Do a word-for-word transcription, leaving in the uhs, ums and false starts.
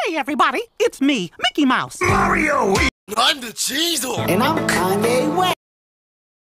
Hey, everybody, it's me, Mickey Mouse. Mario! I'm the Cheezel! And I'm Kanye